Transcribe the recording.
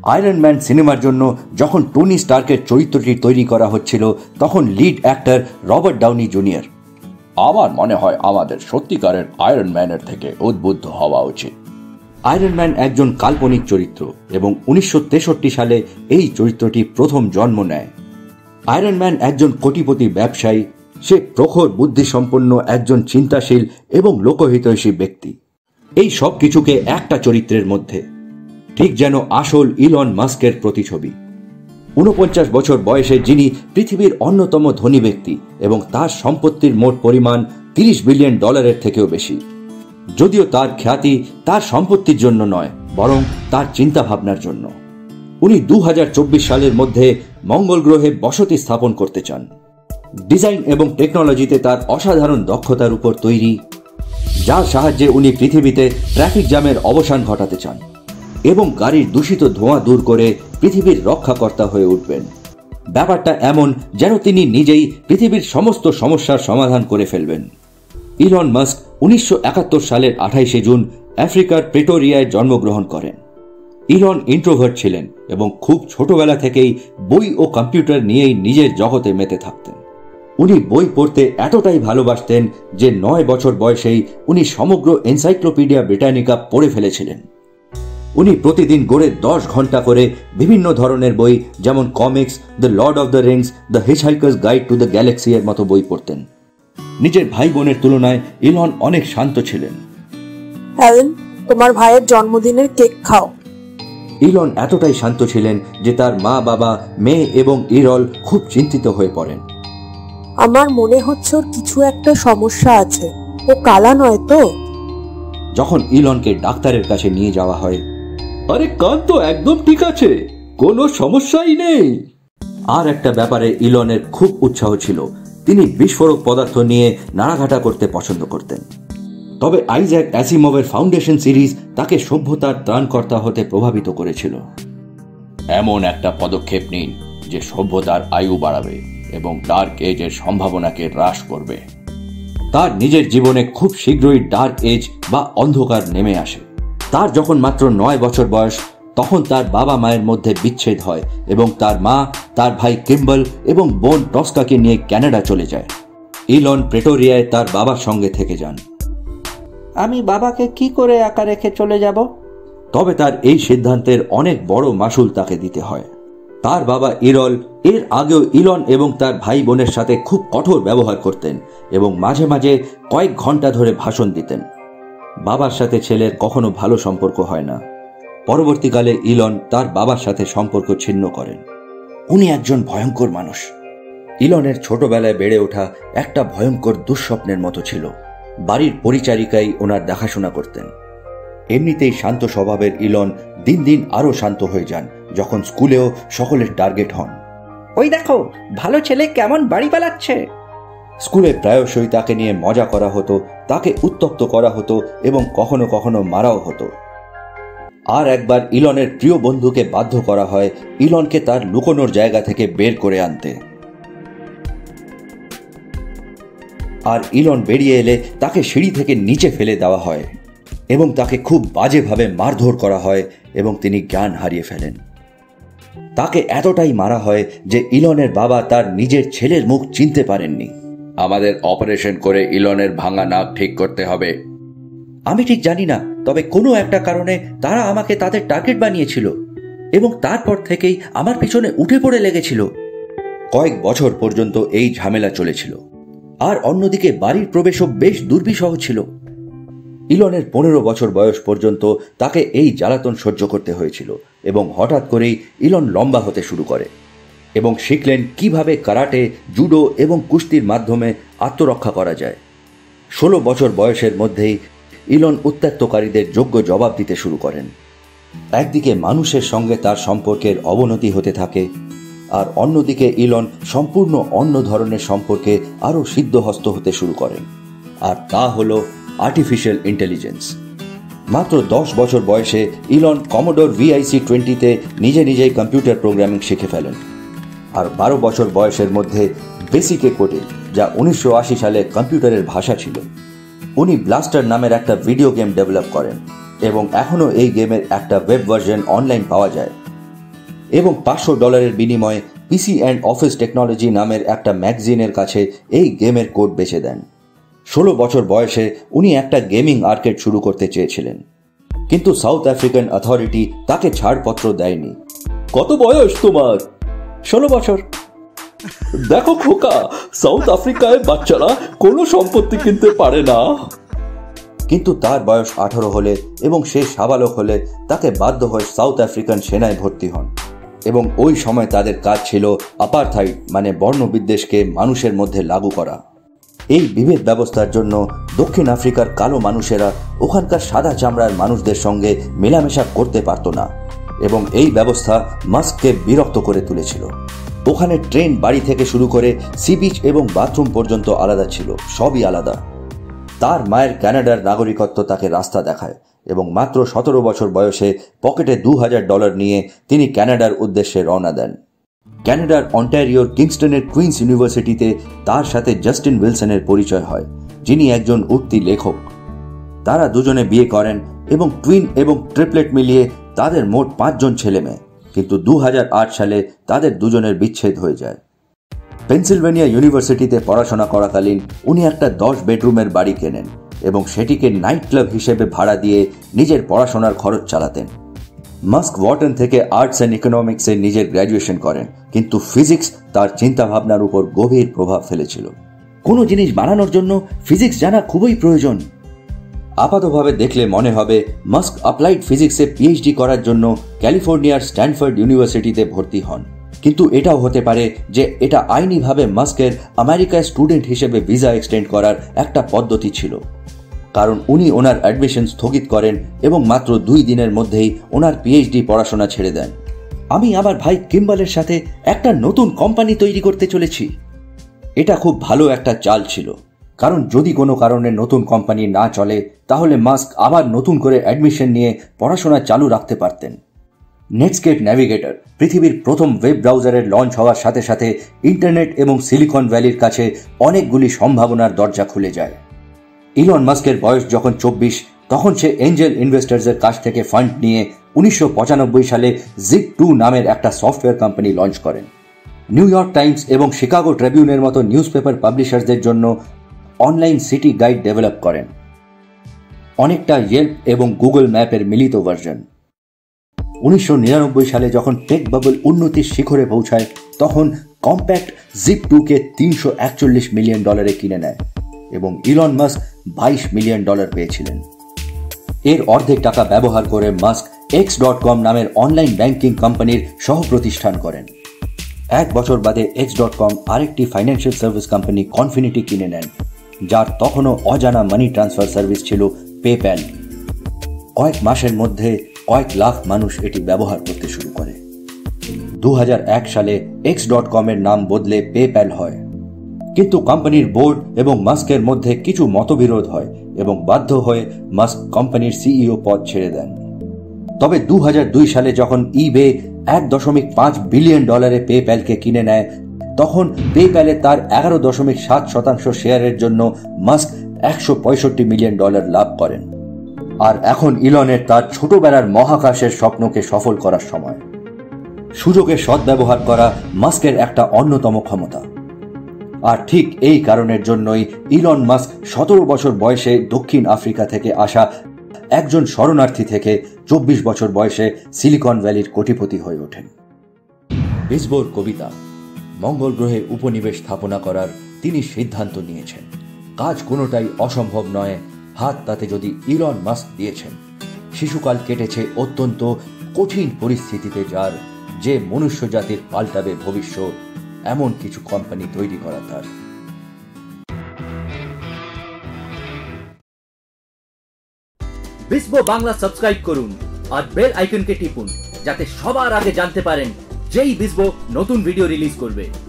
Iron man সিনেমার জন্য যখন টনি স্টার্কের চরিত্রটি তৈরি করা হচ্ছিল তখন lead actor Robert Downey junior, আমার মনে হয় আমাদের সত্যিকারের আয়রন ম্যানের থেকে উদ্বুদ্ধ হওয়া উচিত। আয়রন ম্যান একজন কাল্পনিক চরিত্র এবং 1963 সালে এই চরিত্রটি প্রথম জন্ম নেয়। আয়রন ম্যান একজন কোটিপতি ব্যবসায়ী, সে প্রখর বুদ্ধিসম্পন্ন একজন চিন্তাশীল এবং লোকহিতৈষী ব্যক্তি। এই সব কিছুকে একটা চরিত্রের মধ্যে, ঠিক যেন আসল ইলন মাস্কের প্রতিছবি। 49 বছর বয়সে যিনি পৃথিবীর অন্যতম ধনী ব্যক্তি এবং তার সম্পত্তির মোট পরিমাণ $30 বিলিয়ন থেকেও বেশি। যদিও তার খ্যাতি তার সম্পত্তির জন্য নয়, বরং তার চিন্তাভাবনার জন্য। উনি 2024 সালের মধ্যে মঙ্গল গ্রহে বসতি স্থাপন করতে চান। ডিজাইন এবং টেকনোলজিতে তার অসাধারণ দক্ষতার উপর তৈরি, যার সাহায্যে উনি পৃথিবীতে ট্রাফিক জ্যামের অবসান ঘটাতে চান এবং গাড়ির দূষিত ধোঁয়া দূর করে পৃথিবীর রক্ষাকর্তা হয়ে উঠবেন। ব্যাপারটা এমন যেন তিনি নিজেই পৃথিবীর সমস্ত সমস্যার সমাধান করে ফেলবেন। ইলন মাস্ক 1971 সালের 28 জুন আফ্রিকার প্রেটোরিয়ায় জন্মগ্রহণ করেন। ইলন ইন্ট্রোভার্ট ছিলেন এবং খুব ছোটবেলা থেকেই বই ও কম্পিউটার নিয়েই নিজের জগতে মেতে থাকতেন। উনি বই পড়তে এতটাই ভালোবাসতেন যে 9 বছর বয়সেই উনি সমগ্র এনসাইক্লোপিডিয়া ব্রিটানিকা পড়ে ফেলেছিলেন। উনি প্রতিদিন গড়ে 10 ঘন্টা করে বিভিন্ন ধরনের বই, যেমন comics, the Lord of the Rings, the Hitchhiker's Guide to the Galaxy এর মতো বই পড়তেন। নিজের ভাই বোনের তুলনায় ইলন অনেক শান্ত ছিলেন। অ্যালেন, তোমার ভাইয়ের জন্মদিনের কেক খাও। ইলন এতটাই শান্ত ছিলেন যে তার মা, বাবা, মেয়ে এবং ইরল খুব চিন্তিত হয়ে পড়েন। আমার মনে হচ্ছে ওর কিছু একটা সমস্যা আছে, ও কালা নয় তো? যখন ইলনকে ডাক্তারের কাছে নিয়ে যাওয়া হয়, আরে কান তো একদম ঠিক আছে, কোনো সমস্যাই নেই। আর একটা ব্যাপারে ইলনের খুব উৎসাহ ছিল, তিনি বিস্ফোরক পদার্থ নিয়ে নাড়াঘাটা করতে পছন্দ করতেন। তবে আইজ্যাক অ্যাসিমোভের ফাউন্ডেশন সিরিজ তাকে সভ্যতার ত্রাণকর্তা হতে প্রভাবিত করেছিল। এমন একটা পদক্ষেপ নিন যে সভ্যতার আয়ু বাড়াবে এবং ডার্ক এজের সম্ভাবনাকে হ্রাস করবে। তার নিজের জীবনে খুব শীঘ্রই ডার্ক এজ বা অন্ধকার নেমে আসে। তার যখন মাত্র 9 বছর বয়স, তখন তার বাবা মায়ের মধ্যে বিচ্ছেদ হয় এবং তার মা তার ভাই কিম্বল এবং বোন টস্কাকে নিয়ে কানাডা চলে যায়। ইলন প্রেটোরিয়ায় তার বাবার সঙ্গে থেকে যান। আমি বাবাকে কি করে একা রেখে চলে যাব? তবে তার এই সিদ্ধান্তের অনেক বড় মাসুল তাকে দিতে হয়। তার বাবা ইরল এর আগেও ইলন এবং তার ভাই বোনের সাথে খুব কঠোর ব্যবহার করতেন এবং মাঝে মাঝে কয়েক ঘন্টা ধরে ভাষণ দিতেন। বাবার সাথে ছেলের কখনো ভালো সম্পর্ক হয় না। পরবর্তীকালে ইলন তার বাবার সাথে সম্পর্ক ছিন্ন করেন। উনি একজন ভয়ঙ্কর মানুষ। ইলনের ছোটবেলায় বেড়ে ওঠা একটা ভয়ঙ্কর দুঃস্বপ্নের মতো ছিল। বাড়ির পরিচারিকাই ওনার দেখাশোনা করতেন। এমনিতেই শান্ত স্বভাবের ইলন দিন দিন আরো শান্ত হয়ে যান যখন স্কুলেও সকলের টার্গেট হন। ওই দেখো, ভালো ছেলে কেমন বাড়ি পালাচ্ছে। স্কুলে প্রায়শই তাকে নিয়ে মজা করা হতো, তাকে উত্তপ্ত করা হতো এবং কখনো কখনো মারাও হতো। আর একবার ইলনের প্রিয় বন্ধুকে বাধ্য করা হয় ইলনকে তার লুকোনোর জায়গা থেকে বের করে আনতে। আর ইলন বেরিয়ে এলে তাকে সিঁড়ি থেকে নিচে ফেলে দেওয়া হয় এবং তাকে খুব বাজেভাবে মারধর করা হয় এবং তিনি জ্ঞান হারিয়ে ফেলেন। তাকে এতটাই মারা হয় যে ইলনের বাবা তার নিজের ছেলের মুখ চিনতে পারেননি। আমাদের অপারেশন করে ইলনের ভাঙা নাক ঠিক করতে হবে। আমি ঠিক জানি না, তবে কোনো একটা কারণে তারা আমাকে তাদের টার্গেট বানিয়েছিল এবং তারপর থেকেই আমার পিছনে উঠে পড়ে লেগেছিল। কয়েক বছর পর্যন্ত এই ঝামেলা চলেছিল। আর অন্যদিকে বাড়ির প্রবেশও বেশ দুর্বিষহ ছিল। ইলনের 15 বছর বয়স পর্যন্ত তাকে এই জ্বালাতন সহ্য করতে হয়েছিল এবং হঠাৎ করেই ইলন লম্বা হতে শুরু করে এবং শিখলেন কিভাবে কারাটে, জুডো এবং কুস্তির মাধ্যমে আত্মরক্ষা করা যায়। 16 বছর বয়সের মধ্যেই ইলন উত্ত্যক্তকারীদের যোগ্য জবাব দিতে শুরু করেন। একদিকে মানুষের সঙ্গে তার সম্পর্কের অবনতি হতে থাকে, আর অন্যদিকে ইলন সম্পূর্ণ অন্য ধরনের সম্পর্কে আরও সিদ্ধহস্ত হতে শুরু করেন, আর তা হল আর্টিফিশিয়াল ইন্টেলিজেন্স। মাত্র 10 বছর বয়সে ইলন কমোডোর VIC-20-তে নিজে নিজেই কম্পিউটার প্রোগ্রামিং শিখে ফেলেন। আর 12 বছর বয়সের মধ্যে বেসিকে কোডিং, যা 1980 সালে কম্পিউটারের ভাষা ছিল। উনি ব্লাস্টার নামের একটা ভিডিও গেম ডেভেলপ করেন এবং এখনও এই গেমের একটা ওয়েব ভার্সন অনলাইন পাওয়া যায়। এবং $500 বিনিময়ে পিসি অ্যান্ড অফিস টেকনোলজি নামের একটা ম্যাগাজিনের কাছে এই গেমের কোড বেচে দেন। 16 বছর বয়সে উনি একটা গেমিং আর্কেড শুরু করতে চেয়েছিলেন, কিন্তু সাউথ আফ্রিকান অথরিটি তাকে ছাড়পত্র দেয়নি। কত বয়স তোমার? 16 বছর। দেখো খোকা, সাউথ আফ্রিকায় বাচ্চারা কোনো সম্পত্তি কিনতে পারে না। কিন্তু তার বয়স 18 হলে এবং সে সাবালক হলে তাকে বাধ্য হয়ে সাউথ আফ্রিকান সেনায় ভর্তি হন, এবং ওই সময় তাদের কাজ ছিল আপারথাইড মানে বর্ণবিদ্বেষকে মানুষের মধ্যে লাগু করা। এই বিভেদ ব্যবস্থার জন্য দক্ষিণ আফ্রিকার কালো মানুষেরা ওখানকার সাদা চামড়ার মানুষদের সঙ্গে মেলামেশা করতে পারত না, এবং এই ব্যবস্থা মাস্ককে বিরক্ত করে তুলেছিল। ওখানে ট্রেন, বাড়ি থেকে শুরু করে সি বিচ এবং বাথরুম পর্যন্ত আলাদা ছিল, সবই আলাদা। তার মায়ের কানাডার নাগরিকত্ব তাকে রাস্তা দেখায়, এবং মাত্র 17 বছর বয়সে পকেটে $2000 নিয়ে তিনি কানাডার উদ্দেশ্যে রওনা দেন। কানাডার অন্টারিওর কিংস্টনের কুইন্স ইউনিভার্সিটিতে তার সাথে জাস্টিন উইলসনের পরিচয় হয়, যিনি একজন উঠতি লেখক। তারা দুজনে বিয়ে করেন এবং টুইন এবং ট্রিপলেট মিলিয়ে তাদের মোট 5 জন ছেলে মেয়ে, কিন্তু 2008 সালে তাদের দুজনের বিচ্ছেদ হয়ে যায়। পেনসিলভেনিয়া ইউনিভার্সিটিতে পড়াশোনা করাকালীন উনি একটা 10 বেডরুমের বাড়ি কেনেন এবং সেটিকে নাইট ক্লাব হিসেবে ভাড়া দিয়ে নিজের পড়াশোনার খরচ চালাতেন। মাস্ক ওয়াটন থেকে আর্টস অ্যান্ড ইকোনমিক্সে নিজের গ্র্যাজুয়েশন করেন, কিন্তু ফিজিক্স তার চিন্তাভাবনার উপর গভীর প্রভাব ফেলেছিল। কোনো জিনিস বানানোর জন্য ফিজিক্স জানা খুবই প্রয়োজন। আপাতভাবে দেখলে মনে হবে মাস্ক অ্যাপ্লাইড ফিজিক্সে পিএইচডি করার জন্য ক্যালিফোর্নিয়ার স্ট্যানফোর্ড ইউনিভার্সিটিতে ভর্তি হন, কিন্তু এটাও হতে পারে যে এটা আইনিভাবে মাস্কের আমেরিকায় স্টুডেন্ট হিসেবে ভিসা এক্সটেন্ড করার একটা পদ্ধতি ছিল, কারণ উনি ওনার অ্যাডমিশন স্থগিত করেন এবং মাত্র 2 দিনের মধ্যেই ওনার পিএইচডি পড়াশোনা ছেড়ে দেন। আমি আমার ভাই কিম্বালের সাথে একটা নতুন কোম্পানি তৈরি করতে চলেছি। এটা খুব ভালো একটা চাল ছিল, কারণ যদি কোনো কারণে নতুন কোম্পানি না চলে তাহলে মাস্ক আবার নতুন করে অ্যাডমিশন নিয়ে পড়াশোনা চালু রাখতে পারতেন। নেটস্কেপ ন্যাভিগেটর পৃথিবীর প্রথম ওয়েব ব্রাউজারের লঞ্চ হওয়ার সাথে সাথে ইন্টারনেট এবং সিলিকন ভ্যালির কাছে অনেকগুলি সম্ভাবনার দরজা খুলে যায়। ইলন মাস্কের বয়স যখন 24, তখন সে এঞ্জেল ইনভেস্টার্সের কাছ থেকে ফান্ড নিয়ে 1995 সালে জিপ2 নামের একটা সফটওয়্যার কোম্পানি লঞ্চ করেন। নিউ ইয়র্ক টাইমস এবং শিকাগো ট্রিবিউনের মতো নিউজ পেপার পাবলিশারদের জন্য অনলাইন সিটি গাইড ডেভেলপ করেন, অনেকটা ইয়েল্প এবং গুগল ম্যাপের মিলিত ভার্সন। 1999 সালে যখন টেক বাবল উন্নতির শিখরে পৌঁছায়, তখন কম্প্যাক্ট জিপ2কে $341 মিলিয়ন কিনে নেয় এবং ইলন মাস্ক $22 মিলিয়ন পেয়েছিলেন। এর অর্ধেক টাকা ব্যবহার করে মাস্ক X.com নামের অনলাইন ব্যাংকিং কোম্পানির সহ প্রতিষ্ঠান করেন। 1 বছর বাদে X.com আরেকটি ফাইন্যান্সিয়াল সার্ভিস কোম্পানি কনফিনিটি কিনে নেন, যার তখনও অজানা মানি ট্রান্সফার সার্ভিস ছিল পেপ্যাল। কয়েক মাসের মধ্যে কয়েক লাখ মানুষ এটি ব্যবহার করতে শুরু করে। 2001 সালে X.com এর নাম বদলে পেপ্যাল হয়, কিন্তু কোম্পানির বোর্ড এবং মাস্কের মধ্যে কিছু মতবিরোধ হয় এবং বাধ্য হয়ে মাস্ক কোম্পানির সিইও পদ ছেড়ে দেন। তবে 2002 সালে যখন ইবে $1.5 বিলিয়ন পেপ্যালকে কিনে নেয়, তখন পেপ্যালে তার 11.7% শেয়ারের জন্য মাস্ক $165 মিলিয়ন লাভ করেন। আর এখন ইলনের তার ছোটবেলার মহাকাশের স্বপ্নকে সফল করার সময়। সুযোগের সদ্ব্যবহার করা মাস্কের একটা অন্যতম ক্ষমতা। আর ঠিক এই কারণের জন্যই ইলন মাস্ক 17 বছর বয়সে দক্ষিণ আফ্রিকা থেকে আসা একজন শরণার্থী থেকে 24 বছর বয়সে সিলিকন ভ্যালির কোটিপতি হয়ে ওঠেন। বিসবোর কবিতা, মঙ্গল গ্রহে উপনিবেশ স্থাপনা করার তিনি সিদ্ধান্ত নিয়েছেন। কাজ কোনোটাই অসম্ভব নয়, হাত তাতে যদি ইলন মাস্ক দিয়েছেন। শিশুকাল কেটেছে অত্যন্ত কঠিন পরিস্থিতিতে, যার যে মনুষ্য জাতির পাল্টাবে ভবিষ্যৎ, এমন কিছু কোম্পানি তৈরি করা তার। বিসবো বাংলা সাবস্ক্রাইব করুন আর বেল আইকনকে টিপুন, যাতে সবার আগে জানতে পারেন যেই বিসবো নতুন ভিডিও রিলিজ করবে।